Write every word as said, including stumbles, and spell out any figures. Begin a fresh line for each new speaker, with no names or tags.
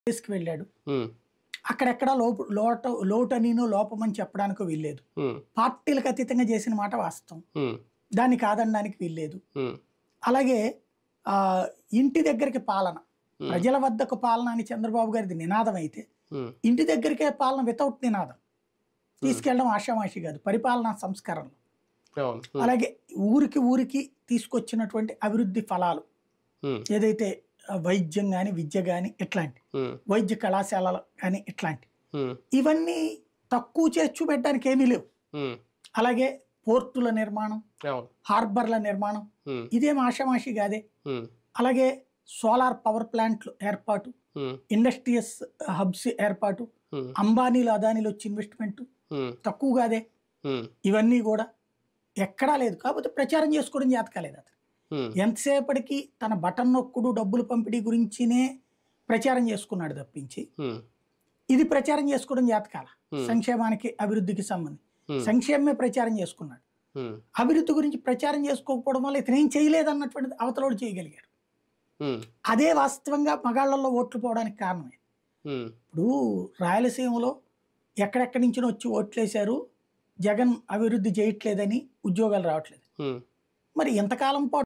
తీసుకువెళ్ళాడు. అక్కడెక్కడ లోపు లోట లోటనినో లోపమని చెప్పడానికి వీల్లేదు. పార్టీలకు అతీతంగా చేసిన మాట వాస్తవం. దాన్ని కాదనడానికి వీల్లేదు. అలాగే ఆ ఇంటి దగ్గరికి పాలన, ప్రజల వద్దకు పాలన అని చంద్రబాబు గారిది నినాదం అయితే, ఇంటి దగ్గరికే పాలన వితౌట్ నినాదం తీసుకెళ్ళడం ఆషామాషి కాదు పరిపాలనా సంస్కరణలు. అలాగే ఊరికి ఊరికి తీసుకొచ్చినటువంటి అభివృద్ధి ఫలాలు ఏదైతే వైద్యం కానీ విద్య కానీ ఇట్లాంటి వైద్య కళాశాలలు కానీ ఇట్లాంటి ఇవన్నీ తక్కువ చేసి చూపెట్టడానికి ఏమీ లేవు. అలాగే పోర్టుల నిర్మాణం, హార్బర్ల నిర్మాణం ఇదేం ఆషామాషి కాదే. అలాగే సోలార్ పవర్ ప్లాంట్లు ఏర్పాటు, ఇండస్ట్రియస్ హబ్స్ ఏర్పాటు, అంబానీలు అదానీలు వచ్చి ఇన్వెస్ట్మెంట్ తక్కువ కాదే. ఇవన్నీ కూడా ఎక్కడా లేదు. కాకపోతే ప్రచారం చేసుకోవడం చేత కాలేదు అతను. ఎంతసేపటికి తన బటన్ నొక్కుడు డబ్బులు పంపిణీ గురించినే ప్రచారం చేసుకున్నాడు తప్పించి ఇది ప్రచారం చేసుకోవడం చేతకాల. సంక్షేమానికి అభివృద్ధికి సంబంధించి సంక్షేమమే ప్రచారం చేసుకున్నాడు. అభివృద్ధి గురించి ప్రచారం చేసుకోకపోవడం వల్ల ఇతను ఏం చేయలేదన్నటువంటి అవతలోడు చేయగలిగాడు. అదే వాస్తవంగా మగాళ్ళల్లో ఓట్లు పోవడానికి కారణమే. ఇప్పుడు రాయలసీమలో ఎక్కడెక్కడి నుంచి వచ్చి ఓట్లేశారు, జగన్ అభివృద్ధి చేయట్లేదని ఉద్యోగాలు రావట్లేదు. మరి ఎంతకాలం పాటు